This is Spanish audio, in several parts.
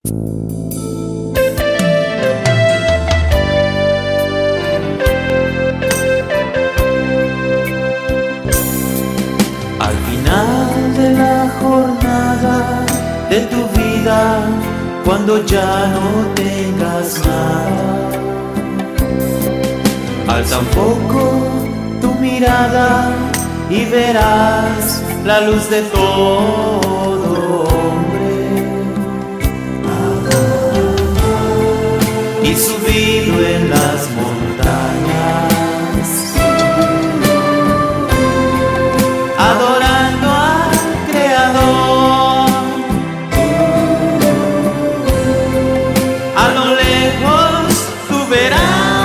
Al final de la jornada de tu vida, cuando ya no tengas nada, alza un poco tu mirada y verás la luz de todo hombre. Y subido en las montañas, adorando al Creador, a lo lejos tú verás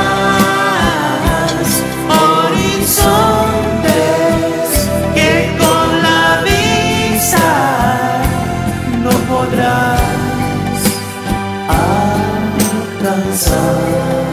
horizontes que con la vista no podrás alcanzar.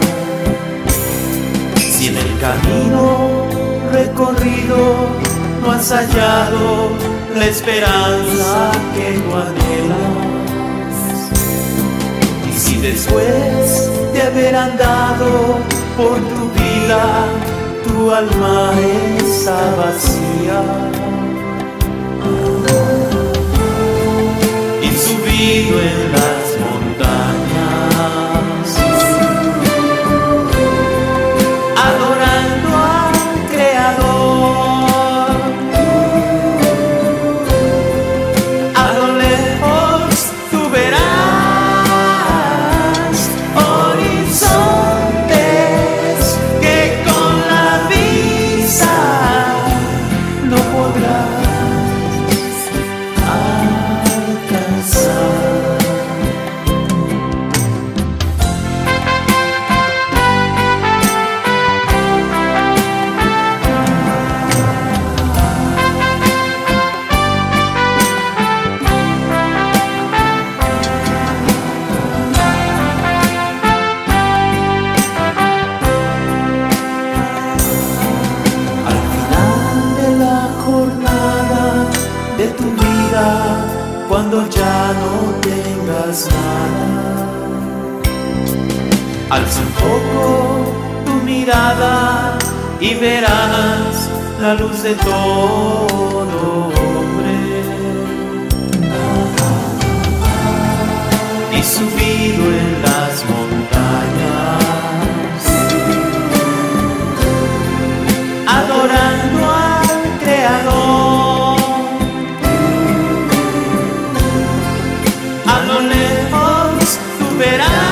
Si en el camino recorrido no has hallado la esperanza que tú anhelas, y si después de haber andado por tu vida tu alma está vacía, y subido en las montañas, adorando al Creador, a lo lejos tú verás horizontes que con la vista no podrás alcanzar. Al final de la jornada de tu vida, cuando ya no tengas nada, alza un poco tu mirada y verás la luz de todo hombre. Y subido en las montañas, adorando al Creador, a lo lejos tú verás